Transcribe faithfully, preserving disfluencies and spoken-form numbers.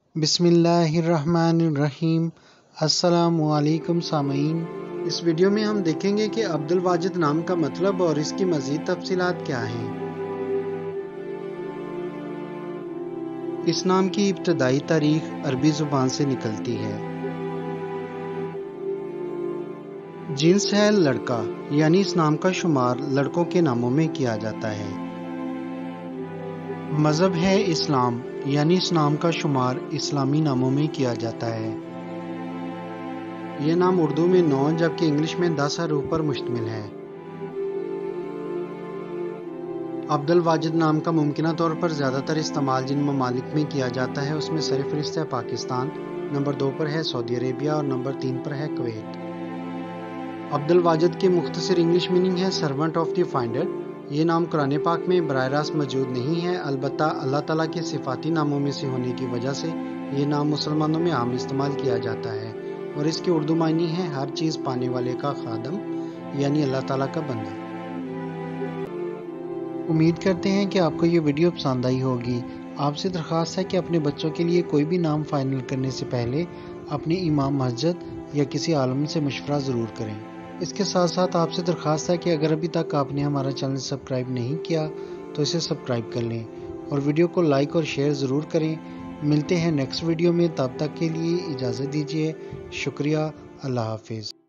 بسم اللہ الرحمن الرحیم۔ السلام علیکم سامعین، اس ویڈیو میں ہم دیکھیں گے کہ عبد الواجد نام کا مطلب اور اس کی مزید تفصیلات کیا ہیں۔ اس نام کی ابتدائی تاریخ عربی زبان سے نکلتی ہے۔ جنس ہے لڑکا، یعنی اس نام کا شمار لڑکوں کے ناموں میں کیا جاتا ہے۔ مذہب ہے اسلام، یعنی اس نام کا شمار اسلامی ناموں میں کیا جاتا ہے۔ یہ نام اردو میں نو جبکہ انگلش میں دس حروف پر مشتمل ہے۔ عبد الواجد نام کا ممکنہ طور پر زیادہ تر استعمال جن ممالک میں کیا جاتا ہے اس میں سرفہرست ہے پاکستان، نمبر دو پر ہے سعودی عربیہ اور نمبر تین پر ہے کویت۔ عبد الواجد کے مختصر انگلش میننگ ہے سرونٹ آف دی فائنڈر۔ یہ نام قرآن پاک میں براہ راست موجود نہیں ہے، البتہ اللہ تعالیٰ کے صفاتی ناموں میں سے ہونے کی وجہ سے یہ نام مسلمانوں میں عام استعمال کیا جاتا ہے اور اس کے اردو معنی ہے ہر چیز پانے والے کا خادم، یعنی اللہ تعالیٰ کا بندہ۔ امید کرتے ہیں کہ آپ کو یہ ویڈیو پسند آئی ہوگی۔ آپ سے درخواست ہے کہ اپنے بچوں کے لیے کوئی بھی نام فائنل کرنے سے پہلے اپنے امام مسجد یا کسی عالم سے مشورہ ضرور کریں۔ اس کے ساتھ ساتھ آپ سے درخواست ہے کہ اگر ابھی تک آپ نے ہمارا چینل سبسکرائب نہیں کیا تو اسے سبسکرائب کر لیں اور ویڈیو کو لائک اور شیئر ضرور کریں۔ ملتے ہیں نیکسٹ ویڈیو میں، تب تک کے لیے اجازت دیجیے۔ شکریہ، اللہ حافظ۔